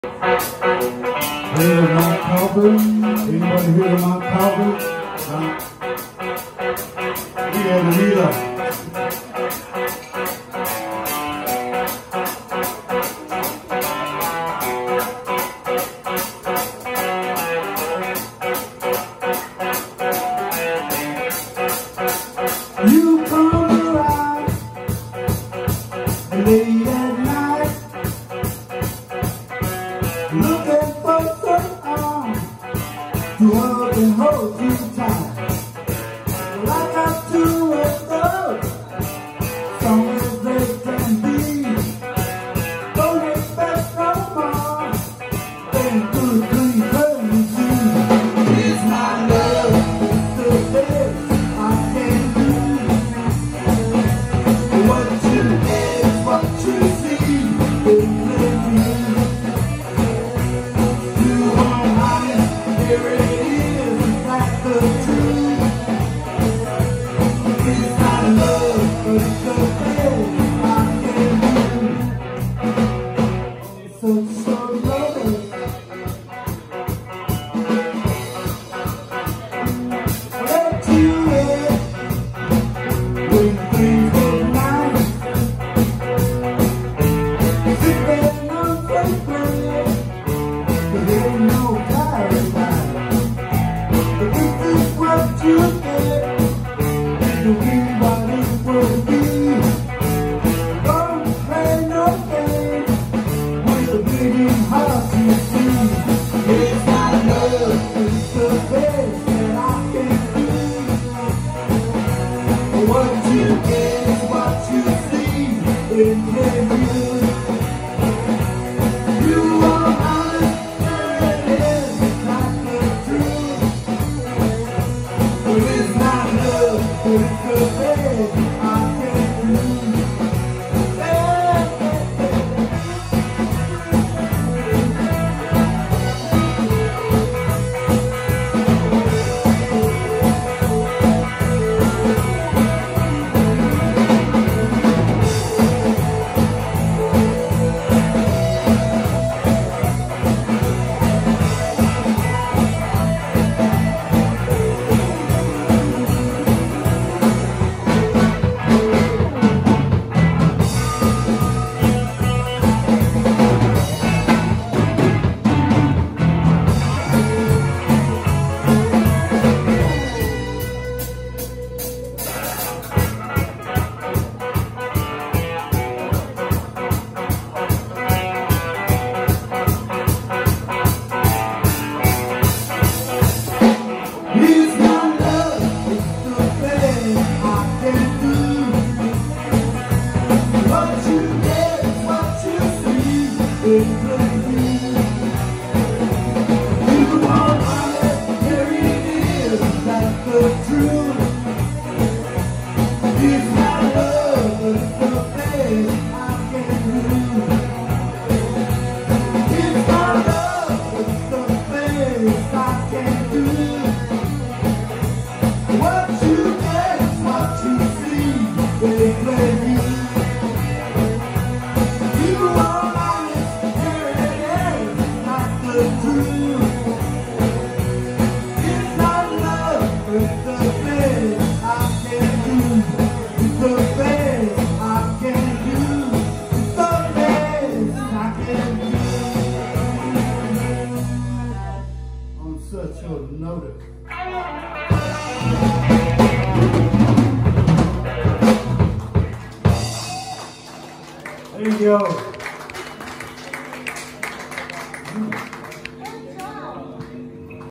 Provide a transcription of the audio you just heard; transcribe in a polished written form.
Here's Mount Calvary. Anybody hear of Mount Calvary? Yeah, Anita. You come around late at night, looking for some arm to hug and hold you tight. Well, I got to love, strong as they can be. Don't expect no more than good, clean, crazy. It's my love, it's the best I can do. What you get is what you see. You want honest, here it is, that's the truth. It's not love, but it's the best I can do. So love it. Let you in when things get nice. Sipping on fragrance, but there ain't no paradise. But this is what you get. You be what it will be. Don't play no games with a beating heart, you see. It's not love, it's the best that I can do. What you get is what you see in you. You are honest, there it is, not the truth. But it's not love, it's the best I can do. It's not love, it's the best I can do. What you get is what you see in you. You want honest, here it is, that's the truth. It's not love, it's the best I can do. It's not love, it's the best I can do. What you get is what you see in you. You are honest, here it is, not the truth. It's not love, it's the best I can do. It's the best I can do. It's the best I can do. On such a note. There you go.